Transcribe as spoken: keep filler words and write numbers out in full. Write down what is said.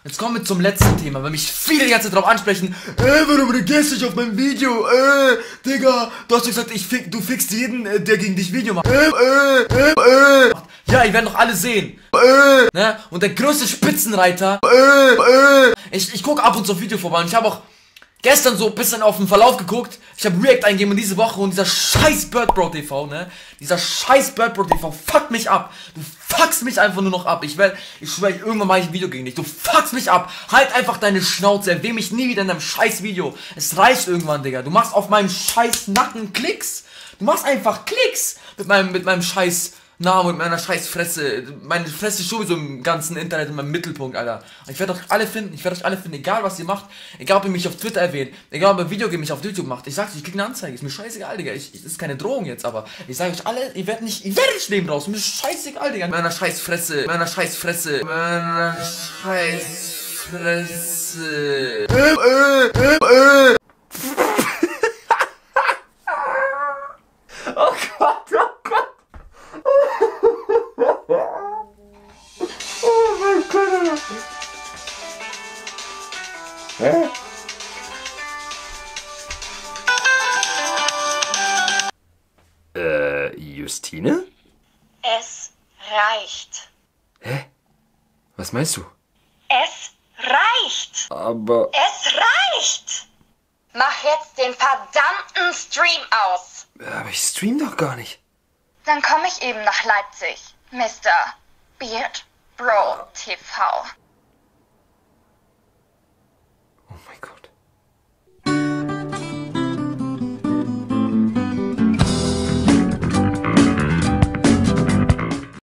Jetzt kommen wir zum letzten Thema, weil mich viele die ganze Zeit drauf ansprechen. Äh, warum reagierst du nicht auf mein Video? Äh, Digga, du hast doch gesagt, ich fick, du fickst jeden, äh, der gegen dich Video macht. Äh, äh, äh, äh. Ja, ihr werdet doch alle sehen. Äh, ne? Und der größte Spitzenreiter. Äh, äh. Ich, ich gucke ab und zu auf Video vorbei und ich habe auch gestern so ein bisschen auf den Verlauf geguckt. Ich habe React eingegeben und diese Woche und dieser scheiß BirdBro T V, ne? Dieser scheiß BirdBro T V fuckt mich ab. Du fuckst mich einfach nur noch ab. Ich werde, ich schwöre, irgendwann mache ich ein Video gegen dich. Du fuckst mich ab. Halt einfach deine Schnauze. Erwähne mich nie wieder in deinem scheiß Video. Es reicht irgendwann, Digga. Du machst auf meinem scheiß Nacken Klicks. Du machst einfach Klicks mit meinem, mit meinem scheiß Name und meiner scheiß Fresse. Meine Fresse ist sowieso im ganzen Internet in meinem Mittelpunkt, Alter. Ich werde euch alle finden, ich werde euch alle finden, egal was ihr macht. Egal ob ihr mich auf Twitter erwähnt, egal ob ihr ein Video gegen mich auf YouTube macht. Ich sag's euch, ich krieg eine Anzeige, ist mir scheißegal, Digga. Ich, ich, das ist keine Drohung jetzt, aber ich sage euch alle, ihr werdet nicht, ihr werdet nicht leben raus. Mir ist scheißegal, Digga. Meiner scheiß Fresse, meiner scheiß Fresse, meiner scheiß Fresse. Äh, äh, äh, äh. Oh Gott, oh Gott. Oh mein Gott. Hä? Äh, Justine? Es reicht. Hä? Was meinst du? Es reicht. Aber... Es reicht. Mach jetzt den verdammten Stream aus. Aber ich stream doch gar nicht. Dann komme ich eben nach Leipzig, Mister BirdBro T V.